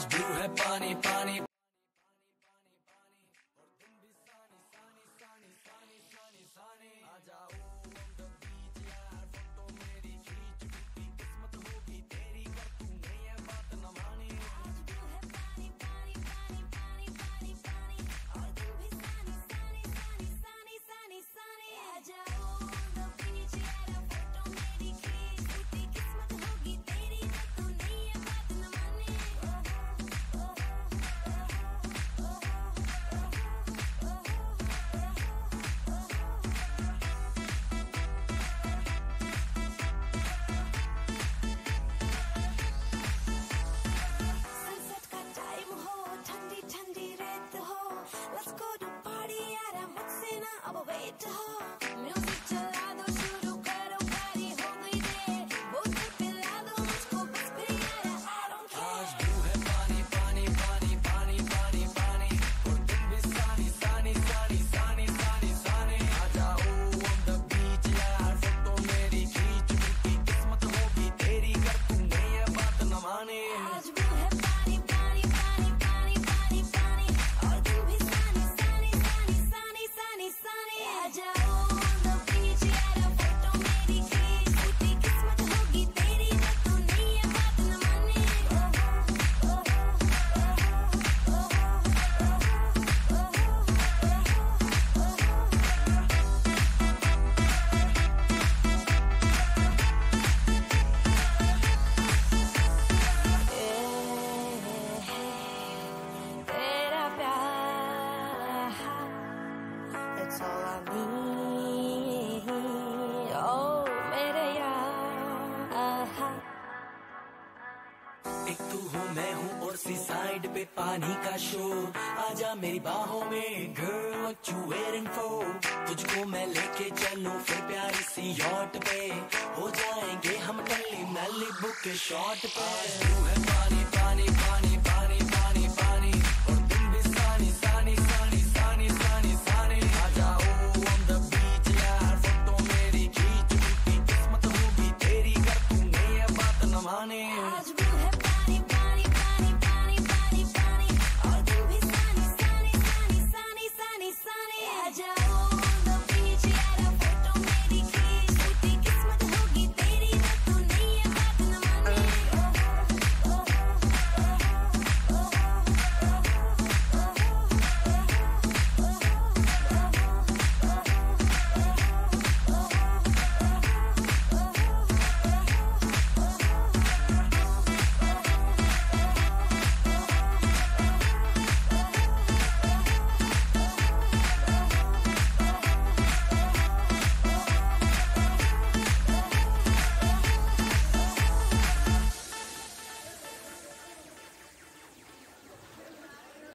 आज ब्लू है पानी पानी और तुम भी सानी सानी सानी सानी सानी सानी आ जाओ on the beach यार फोटो मेरी खींच टूटी किस्मत होगी तेरी कर तूने ये बात न मानी। आज ब्लू है पानी पानी पानी पानी पानी पानी और तुम भी सानी सानी सानी सानी सानी सानी आ जाओ on the beach यार फोटो मेरी खींच टूटी किस्मत होगी तेरी कर तूने ये बात न मानी। सनसेट का टाइम हो ठंडी ठंडी रेत हो लेट्स गो टू पार्टी यार मुझसे ना अब वेट हो म्यूजिक चला दो शुरू करो पार्टी हो गई दे बोतल पिला दो मुझको बस फिर यार आई डोंट आज केयर। ब्लू है पानी पानी पानी पानी पानी पानी और तुम भी सानी सानी सानी सानी सानी सानी आ जाओ on the beach यार फोटो मेरी खींच टूटी किस्मत होगी तेरी कर तूने ये बात न मानी। आज ब्लू है पानी पानी पानी पानी पानी पानी और तुम भी सानी सानी सानी सानी सानी सानी आ जाओ on the beach यार फोटो मेरी खींच टूटी किस्मत होगी तेरी कर तूने ये बात न मानी। तेरा प्यार It's all I need Oh मेरे यार एक तू हूँ मैं हूँ और सी साइड पे पानी का शोर आजा मेरी बाहों में girl what you waiting for तुझको मैं लेके चलूं फिर प्यारी सी यॉट पे हो जाएंगे हम टल्ली मैली बुक के शॉट पे। आज ब्लू है पानी पानी पानी